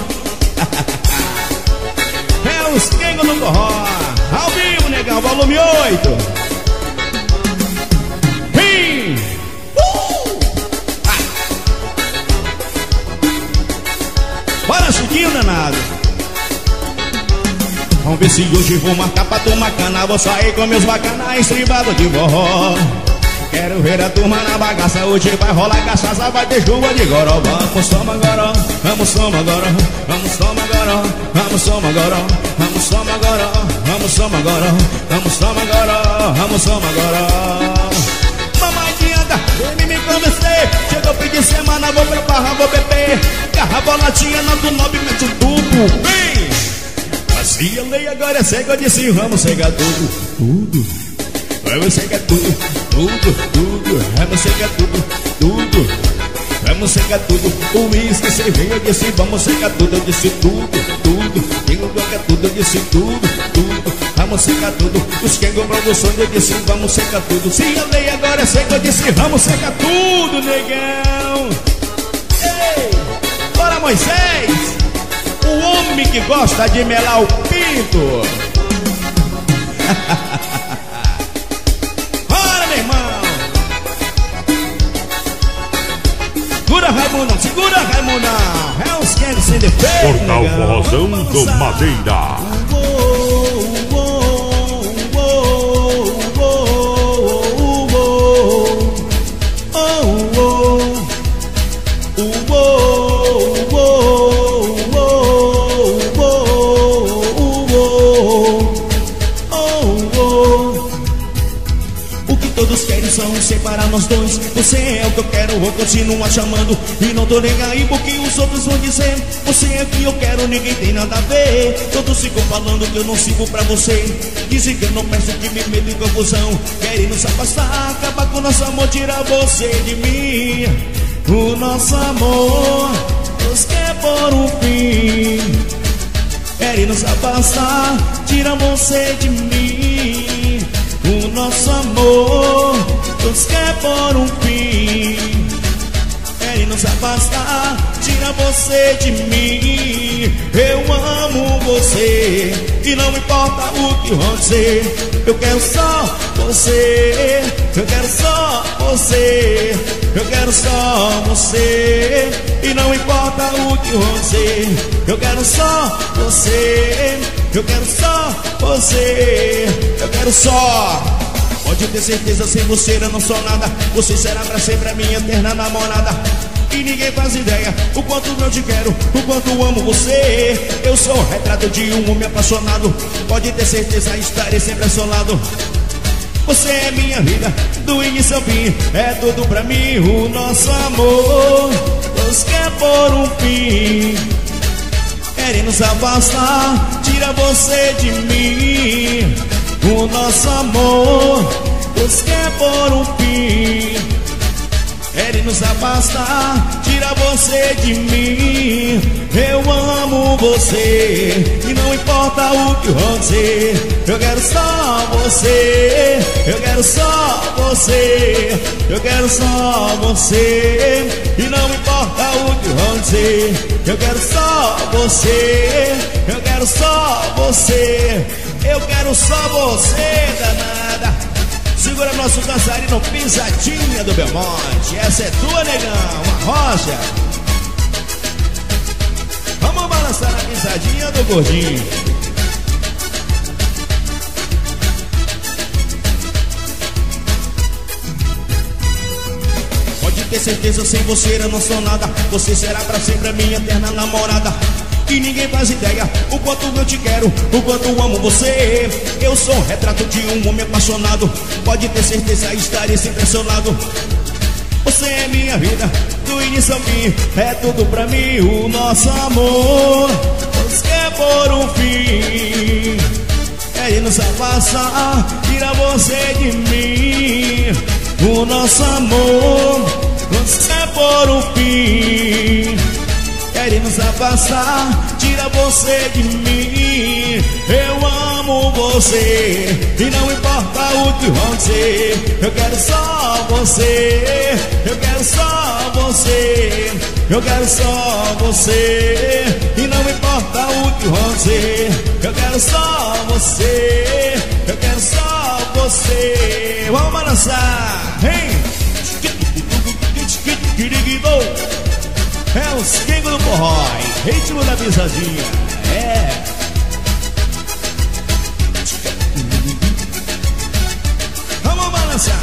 É os Kengos no forró. Ao vivo, negão, volume 8. Bora, Chiquinho danado. Vamos ver se hoje vou marcar pra tomar cana. Vou sair com meus bacanas estribados de forró. Quero ver a turma na bagaça. Hoje vai rolar cachaça, vai ter chuva de goró. Vamos soma agora, vamos soma agora. Vamos soma agora, vamos soma agora. Vamos soma agora, vamos soma agora. Vamos soma agora, vamos soma agora. Mamãe de anda, ele me comecei. Chegou fim de semana, vou pra barra, vou beber. Garrafa latinha, na do 9 mete o tubo. Vem! Assim a lei agora é seca, eu disse vamos secar tudo, tudo. Vamos secar tudo, tudo, tudo. Vamos secar tudo, tudo. Vamos secar tudo. O uísque, cerveja, eu disse vamos secar tudo. Eu disse tudo, tudo. Tenho boca tudo, eu disse tudo, tudo. Vamos secar tudo. Os Kengo Produções, eu disse vamos secar tudo. Se a lei agora é seca, eu disse vamos secar tudo, negão. Ei, bora Moisés, o homem que gosta de melar o pinto. Bora, meu irmão. Segura, Raimundão, segura, Raimundão. É os Kengo sem defeito. Portal Forrozão do Madeira. Separar nós dois, você é o que eu quero, vou continuar chamando. E não tô nem aí porque os outros vão dizer. Você é o que eu quero, ninguém tem nada a ver. Todos ficam falando que eu não sirvo pra você. Dizem que eu não peço, que me medo e confusão. Querem nos afastar, acabar com o nosso amor, tirar você de mim. O nosso amor nos quer por um fim. Querem nos afastar, tirar você de mim. O nosso amor nos quer por um fim. Querem nos afastar, tira você de mim. Eu amo você e não importa o que vão dizer. Eu quero só você, eu quero só você. Eu quero só você e não importa o que vão dizer. Eu quero só você, eu quero só você. Eu quero só. Pode ter certeza, sem você eu não sou nada. Você será pra sempre a minha eterna namorada. E ninguém faz ideia o quanto eu te quero, o quanto eu amo você. Eu sou o retrato de um homem apaixonado. Pode ter certeza, estarei sempre ao seu lado. Você é minha vida, do início ao fim. É tudo pra mim, o nosso amor nos quer por um fim. Querem nos afastar, tira você de mim. O nosso amor você quer pôr um fim. Ele nos afastar, tira você de mim. Eu amo você e não importa o que vão dizer. Eu quero só você, eu quero só você, eu quero só você e não importa o que vão dizer. Eu quero só você, eu quero só você, eu quero só você, danada. Segura nosso dançarino, pisadinha do Belmonte. Essa é tua, negão, uma rocha. Vamos balançar na pisadinha do gordinho. Pode ter certeza, sem você eu não sou nada. Você será pra sempre a minha eterna namorada. E ninguém faz ideia o quanto eu te quero, o quanto eu amo você. Eu sou um retrato de um homem apaixonado. Pode ter certeza, estarei sempre impressionado. Você é minha vida, do início ao fim. É tudo pra mim, o nosso amor. Você quer pôr um fim. Ele nos afasta, tira você de mim. O nosso amor. Você quer pôr um fim. Ele nos afastar, tira você de mim. Eu amo você e não importa o que vão dizer. Eu quero só você, eu quero só você, eu quero só você e não importa o que vão dizer. Eu quero só você, eu quero só você. Vamos balançar, hein? É os Kingos do Forró, ritmo da pisadinha. É. Vamos balançar.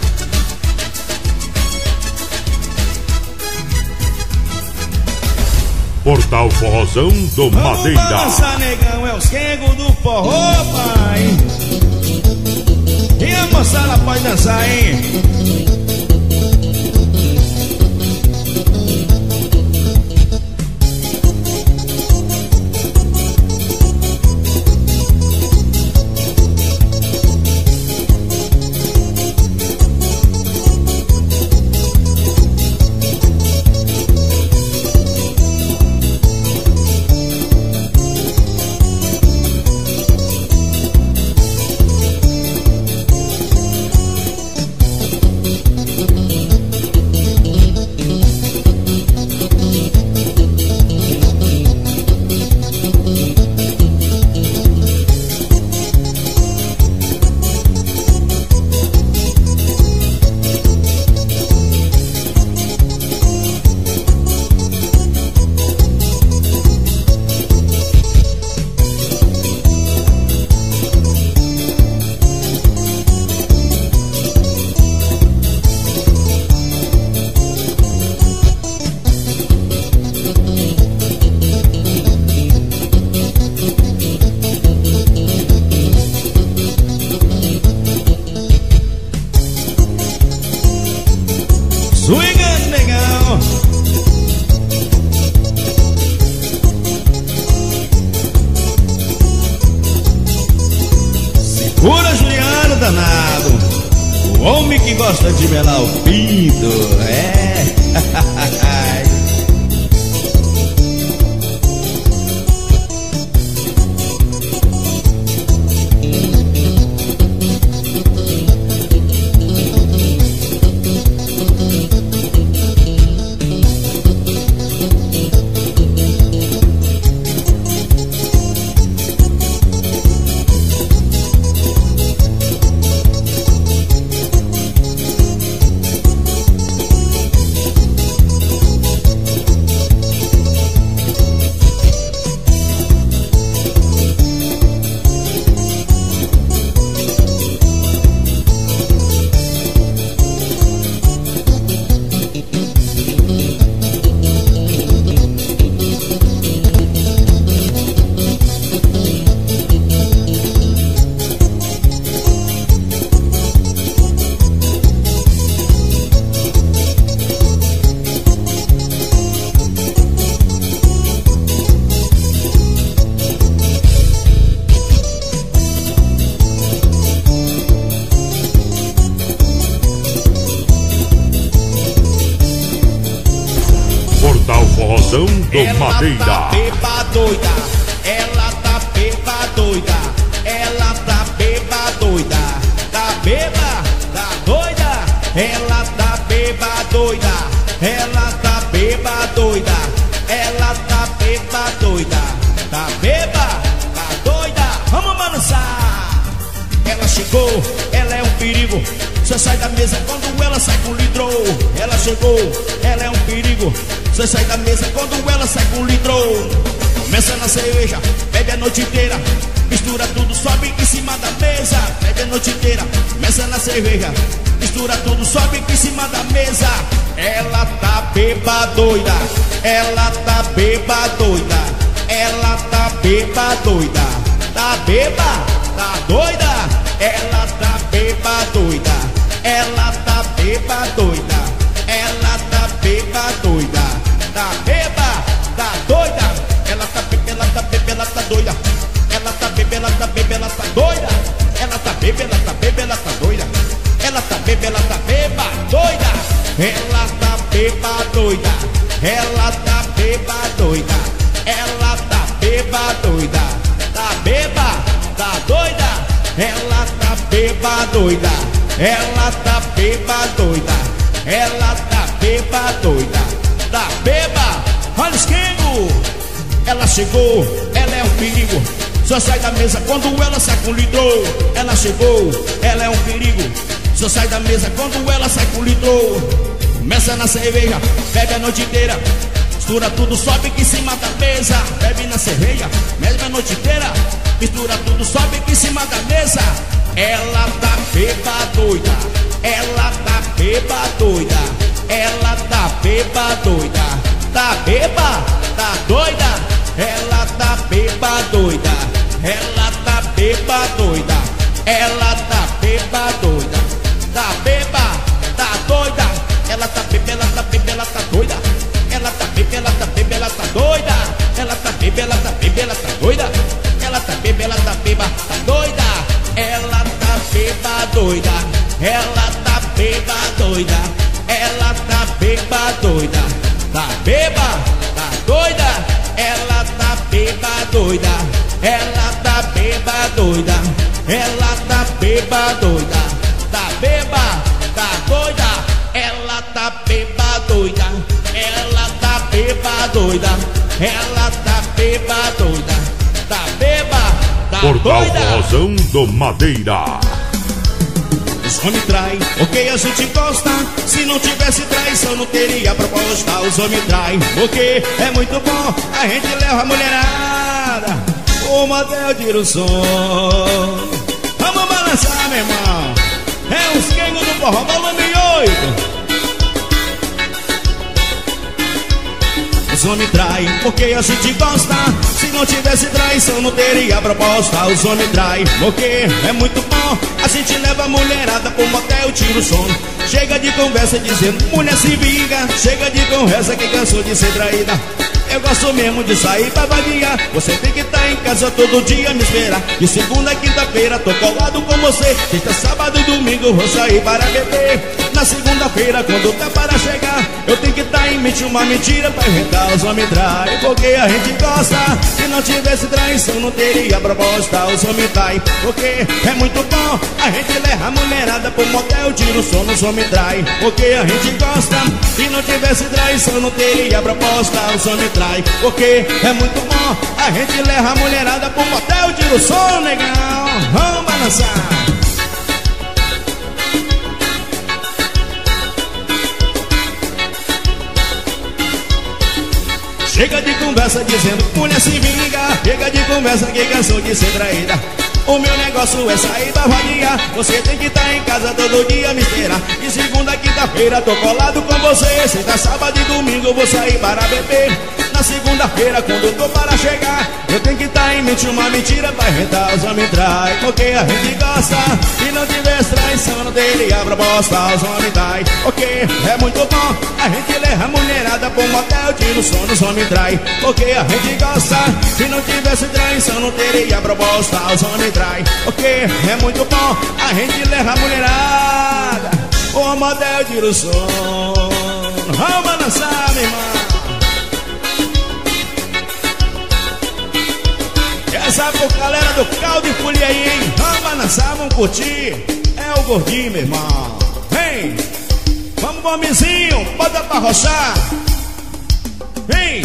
Portal Forrozão do Madeira. Vamos balançar, negão, é os Kingos do Forró, pai. E a moçada pode dançar, hein? Swingando, negão. Segura, Juliano, danado. O homem que gosta de melar o pinto. É. forrozão do Madeira. Ela tá beba doida, ela tá beba doida, ela tá beba doida, tá beba, tá doida, ela tá beba doida, ela tá beba doida, ela tá beba doida, tá beba, tá doida, vamos balançar. Ela chegou, ela é um perigo, só sai da mesa quando ela sai com litro. Ela chegou, ela é um perigo, só sai da mesa quando ela sai com litro. Começa na cerveja, bebe a noite inteira, mistura tudo, sobe em cima da mesa. Bebe a noite inteira, começa na cerveja, mistura tudo, sobe em cima da mesa. Ela tá beba doida, ela tá beba doida, ela tá beba doida, tá beba, tá doida, ela tá beba doida, ela tá beba doida, ela tá beba doida, tá beba, tá doida, ela tá beba, ela tá beba, ela tá doida, ela tá beba, ela tá beba, ela tá doida, ela tá beba, ela tá beba, ela tá doida, ela tá beba, ela tá beba, doida, ela tá beba doida, ela tá beba doida, ela tá beba doida, tá beba, tá doida, ela tá beba doida, ela tá beba doida, ela tá beba doida, tá beba. Olha o esquema, ela chegou, ela é um perigo, só sai da mesa quando ela sai com litro. Ela chegou, ela é um perigo, só sai da mesa quando ela sai com litro. Começa na cerveja, bebe a noite inteira, mistura tudo, sobe aqui em cima da mesa. Bebe na cerveja, bebe a noite inteira, mistura tudo, sobe aqui em cima da mesa. Ela tá beba doida, ela tá beba doida, ela tá beba doida, tá beba, tá doida, ela tá beba doida, ela tá beba doida, ela tá beba doida, tá beba, tá doida, ela tá beba, ela tá beba, ela tá doida, ela tá beba, ela tá beba, ela tá doida, ela tá beba, ela tá beba, ela tá doida, ela tá beba, ela tá beba, tá doida, ela tá beba doida, ela tá beba doida, ela tá beba doida, tá beba, tá doida, ela tá beba doida, ela tá beba doida, ela tá beba doida, tá beba, tá doida, ela tá beba doida, ela tá beba doida, ela tá beba doida, tá beba, tá Portal doida. Forrozão do Madeira. Os homens traem, porque a gente gosta. Se não tivesse traição não teria proposta. Os homens traem, porque é muito bom. A gente leva a mulherada, o motel tira o som. Vamos balançar, meu irmão. É os quengos do forró, volume 8. Os homens traem, porque a gente gosta. Se não tivesse traição não teria proposta. Os homens traem, porque é muito bom. A gente leva a mulherada pro motel, tira o som. Chega de conversa dizendo, mulher se vinga. Chega de conversa que cansou de ser traída. Eu gosto mesmo de sair pra vadiar. Você tem que estar em casa todo dia me esperar. De segunda a quinta-feira tô colado com você. Sexta, sábado e domingo vou sair para beber. Na segunda-feira quando tá para chegar, eu tenho que estar em mente uma mentira pra inventar. Os homens traem, porque a gente gosta. Se não tivesse traição não teria proposta. Os homens traem, porque é muito bom. A gente leva a mulherada pro motel, tira o som. Os homens traem, porque a gente gosta. Se não tivesse traição não teria proposta. Os homens traem, porque é muito bom. A gente leva a mulherada pro motel, tira o som, negão. Vamos balançar. Chega de conversa dizendo, mulher se vinga. Chega de conversa que cansou de ser traída. O meu negócio é sair pra vadiar. Você tem que estar em casa todo dia me esperar. De segunda a quinta-feira tô colado com você. Sexta, sábado e domingo vou sair para beber. Na segunda-feira quando tô para chegar, eu tenho que estar em mente uma mentira pra inventar. Os homens traem, porque a gente gosta. Se não tivesse traição não teria proposta. Os homens traem, porque é muito bom. A gente leva a mulherada pro motel, tira o som. Os homens traem, porque a gente gosta. Se não tivesse traição não teria proposta. Os homens traem, porque é muito bom. A gente leva a mulherada o motel, tira o som. Vamos dançar, meu irmão. Essa pro galera do caldo e folia aí, hein? Vamos dançar, vamos curtir. É o gordinho, meu irmão. Vem! Vamos, bomizinho, bota pra roçar. Vem!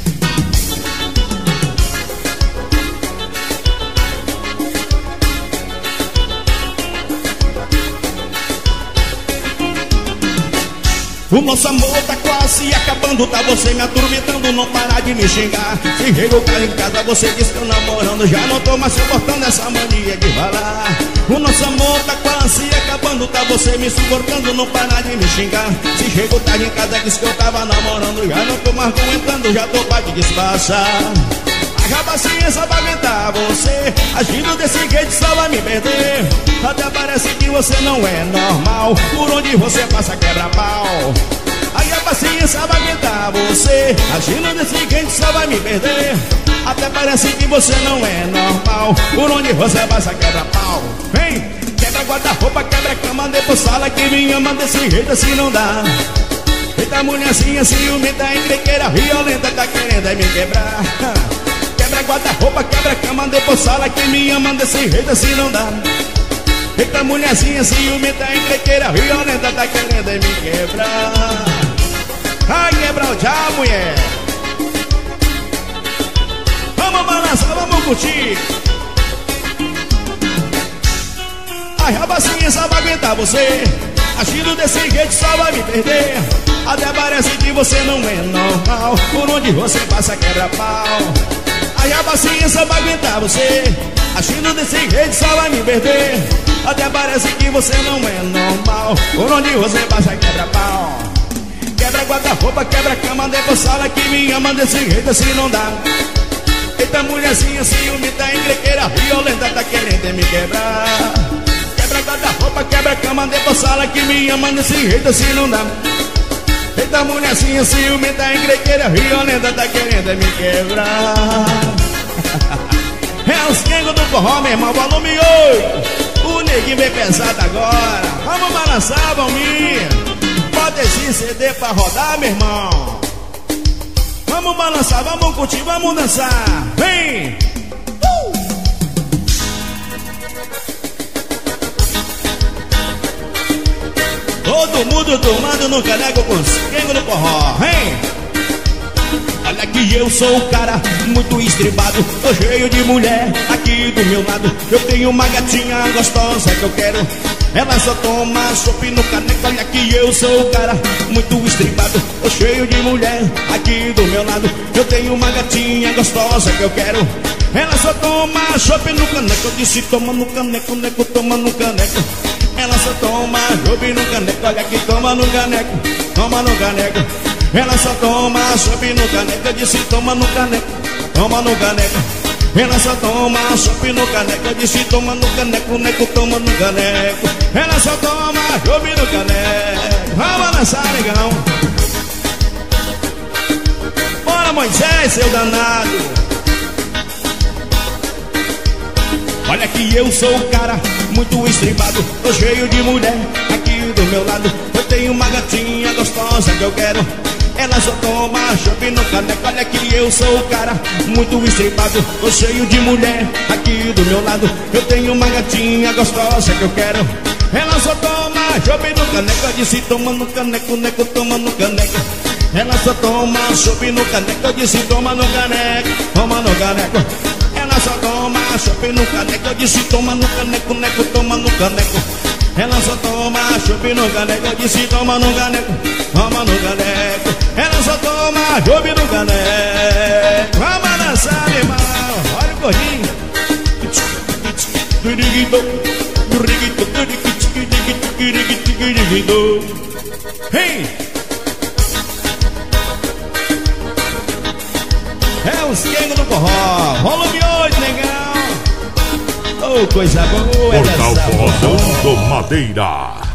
O nosso amor tá quase acabando, tá você me atormentando, não parar de me xingar. Se revoltar em casa, você diz que eu namorando, já não tô mais suportando essa mania de falar. O nosso amor tá quase acabando, tá você me suportando, não parar de me xingar. Se revoltar em casa, diz que eu tava namorando, já não tô mais aguentando, já tô pra te disfarçar. A paciência vai aguentar você, agindo desse jeito só vai me perder. Até parece que você não é normal, por onde você passa quebra-pau. Aí a paciência vai aguentar você, agindo desse jeito só vai me perder. Até parece que você não é normal, por onde você passa quebra-pau. Vem, quebra guarda-roupa, quebra cama, depois sala que me ama desse jeito assim não dá. Eita mulherzinha ciumenta, encrenqueira, violenta, tá querendo me quebrar. Quebra guarda-roupa, quebra cama, depois sala que me ama desse jeito assim não dá. Eita mulherzinha ciumenta, encrenqueira, violenta, tá querendo me quebrar. Ai, quebra o já, mulher. Vamos balançar, vamos curtir. Ai, a paciência vai aguentar você, agindo desse jeito só vai me perder. Até parece que você não é normal, por onde você passa quebra-pau. Aí a paciência vai aguentar você, agindo desse jeito só vai me perder. Até parece que você não é normal, por onde você passa quebra-pau. Quebra guarda-roupa, quebra cama, depois sala que me ama desse jeito assim não dá. Eita mulherzinha ciumenta, encrenqueira, violenta, tá querendo me quebrar. Quebra guarda-roupa, quebra cama, depois sala que me ama desse jeito assim não dá. Eita mulherzinha ciumenta, encrenqueira, violenta, tá querendo me quebrar. É os quengos do forró, meu irmão, volume 8. O neguinho vem pesado agora. Vamos balançar, Valmir. Bota esse CD pra rodar, meu irmão. Vamos balançar, vamos curtir, vamos dançar. Vem! Todo mundo tomando no caneco com os quengos do forró. Vem! Olha que eu sou o cara muito estribado, tô cheio de mulher aqui do meu lado. Eu tenho uma gatinha gostosa que eu quero, ela só toma chopp no caneco. Olha que eu sou o cara muito estribado, tô cheio de mulher aqui do meu lado. Eu tenho uma gatinha gostosa que eu quero, ela só toma chopp no caneco. Eu disse toma no caneco, neco, toma no caneco. Ela só toma chopp no caneco. Olha que toma no caneco, toma no caneco. Ela só toma chopp no caneco. Eu disse toma no caneco, toma no caneco. Ela só toma chopp no caneco. Eu disse toma no caneco, neco, toma no caneco. Ela só toma chopp no caneco. Vamos dançar, negão. Bora, Moisés, seu danado. Olha que eu sou o cara muito estribado, tô cheio de mulher aqui do meu lado. Eu tenho uma gatinha gostosa que eu quero, ela só toma chopp no caneco. Olha que eu sou o cara muito estribado, tô cheio de mulher aqui do meu lado. Eu tenho uma gatinha gostosa que eu quero, ela só toma chopp no caneco. Eu disse toma no caneco, neco, toma no caneco. Ela só toma chopp no caneco. Eu disse toma no caneco, toma no caneco. Ela só toma chopp no caneco. Eu disse toma no caneco, neco, toma no caneco. Ela só toma chopp no caneco. Eu disse toma no caneco, toma no caneco. Ela só toma chopp no caneco. Vamos dançar, meu irmão. Olha o gordinho. Hey! É os quengos do forró, volume 8, negão. Oh, coisa boa. Portal Forrozão do Madeira.